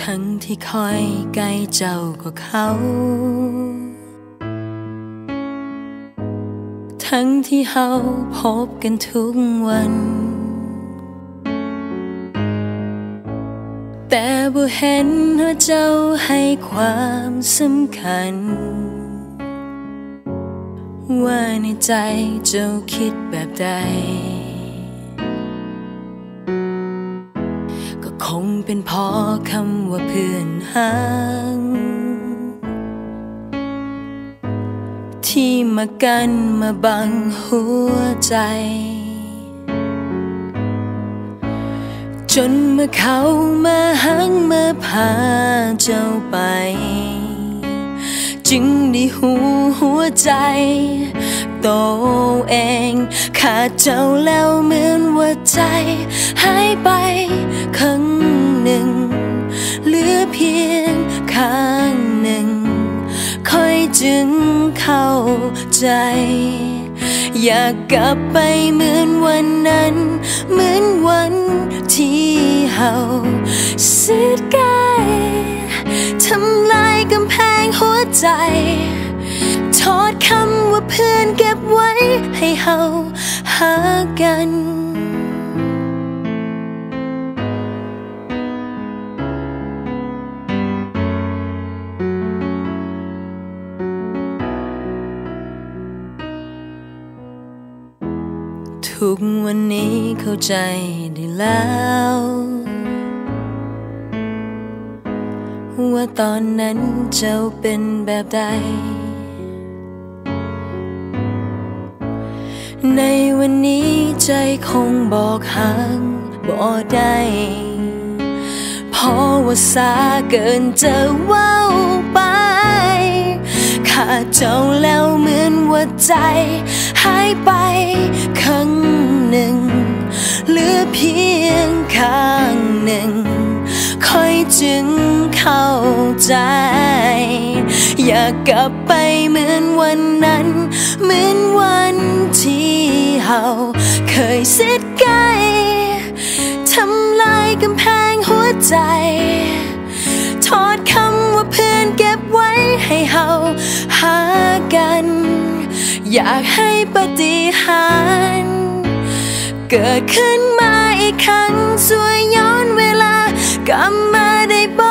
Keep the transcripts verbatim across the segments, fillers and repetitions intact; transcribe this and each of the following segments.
ทั้งที่คอยใกล้เจ้าก็เขาทั้งที่เฮาพบกันทุกวันแต่บ่เห็นว่าเจ้าให้ความสำคัญว่าในใจเจ้าคิดแบบใดก็คงเป็นเพราะคำว่าเพื่อนห่างที่มากันมาบังหัวใจจนเมื่อเขามาหังมาพาเจ้าไปจึงได้หูหัวใจตัวเองขาดเจ้าแล้วเหมือนว่าใจหายไปข้างหนึ่งเหลือเพียงข้างหนึ่งค่อยจึงเข้าใจอยากกลับไปเหมือนวันนั้นเหมือนวันที่เฮาสุดใกล้ทำลายกำแพงหัวใจทอดคำว่าเพื่อนเก็บไว้ให้เฮาหากันทุกวันนี้เข้าใจได้แล้วว่าตอนนั้นเจ้าเป็นแบบใดในวันนี้ใจคงบอกห่างบ่ได้เพราะว่าสาเกินจะเว้าไปขาดเจ้าแล้วเหมือนว่าใจหายไปข้างหนึ่งเหลือเพียงข้างหนึ่งค่อยจึงเข้าใจอยากกลับไปเหมือนวันนั้นเหมือนวันที่เฮาเคยสิทธิ์ใกล้ทำลายกำแพงหัวใจทอดคำว่าเพื่อนเก็บไว้ให้เฮาหากันอยากให้ปาฏิหาริย์เกิดขึ้นมาอีกครั้งช่วยย้อนเวลากลับมาได้บ่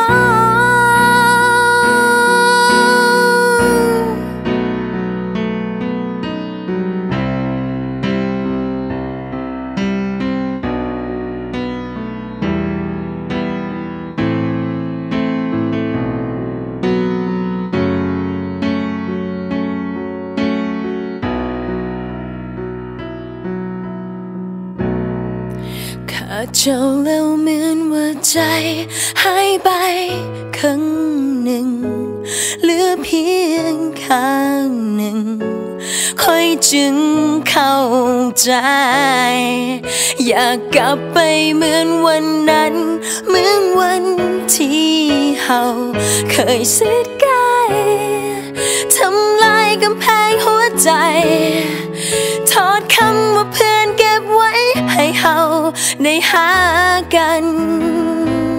ขาดเจ้าแล้วเหมือนว่าใจหายไปข้างหนึ่งเหลือเพียงข้างหนึ่งค่อยจึงเข้าใจอยากกลับไปเหมือนวันนั้นเหมือนวันที่เฮาเคยสิทธิ์ใกล้ทำลายกำแพงหัวใจทอดคำว่าเพื่อนเก็บไว้ให้เฮาได้หากัน